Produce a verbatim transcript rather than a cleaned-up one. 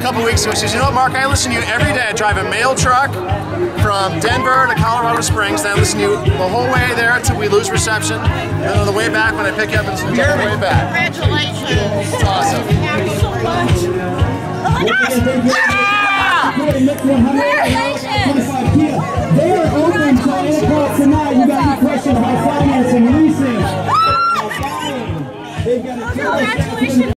couple weeks ago. She says, you know what, Mark, I listen to you every day. I drive a mail truck from Denver to Colorado Springs. Then I listen to you the whole way there until we lose reception. And then on the way back, when I pick you up, it's the way back. Congratulations. It's awesome. Thank you so much. Oh my gosh! Ah! Congratulations! They are open till eight o'clock tonight. You got any questions about finance and leasing? Congratulations!